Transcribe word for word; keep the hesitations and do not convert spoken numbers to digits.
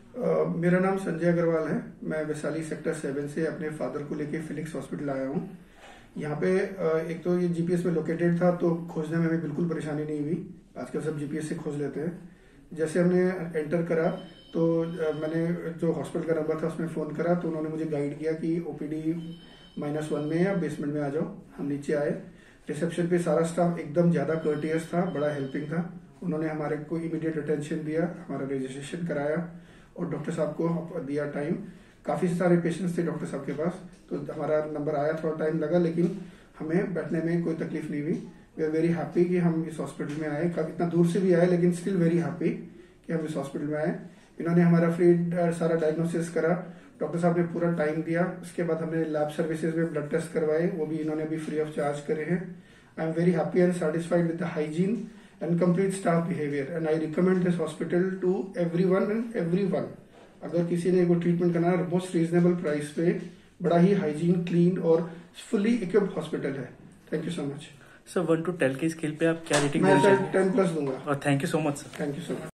Uh, मेरा नाम संजय अग्रवाल है। मैं वैशाली सेक्टर सेवन से अपने फादर को लेके फिनिक्स हॉस्पिटल आया हूँ। यहाँ पे uh, एक तो ये जीपीएस में लोकेटेड था, तो खोजने में हमें बिल्कुल परेशानी नहीं हुई। आजकल सब जीपीएस से खोज लेते हैं। जैसे हमने एंटर करा तो uh, मैंने जो हॉस्पिटल का नंबर था उसमें फ़ोन करा, तो उन्होंने मुझे गाइड किया कि ओपीडी माइनस वन में या बेसमेंट में आ जाओ। हम नीचे आए। रिसेप्शन पे सारा स्टाफ एकदम ज़्यादा कर्टियस था, बड़ा हेल्पिंग था। उन्होंने हमारे को इमीडिएट अटेंशन दिया, हमारा रजिस्ट्रेशन कराया और डॉक्टर साहब को दिया टाइम। काफ़ी सारे पेशेंट्स थे डॉक्टर साहब के पास, तो हमारा नंबर आया, थोड़ा टाइम लगा, लेकिन हमें बैठने में कोई तकलीफ नहीं हुई। वी आर वेरी हैप्पी कि हम इस हॉस्पिटल में आए। इतना दूर से भी आए, लेकिन स्टिल वेरी हैप्पी कि हम इस हॉस्पिटल में आए। इन्होंने हमारा फ्री सारा डायग्नोसिस करा, डॉक्टर साहब ने पूरा टाइम दिया। उसके बाद हमने लैब सर्विसेज में ब्लड टेस्ट करवाए, वो भी इन्होंने भी फ्री ऑफ चार्ज करे हैं। I am very happy and satisfied with the hygiene and complete staff behaviour and I recommend this hospital to everyone and everyone. अगर किसी ने कोई ट्रीटमेंट करना है, मोस्ट रीजनेबल प्राइस पे, बड़ा ही हाइजीन, क्लीन और फुली इक्विप्ड हॉस्पिटल है। Thank you so much sir. One to ten के स्केल पे आप क्या रेटिंग मैं देना सर चाहेंगे? टेन प्लस दूंगा। और thank you so much sir. Thank you so much.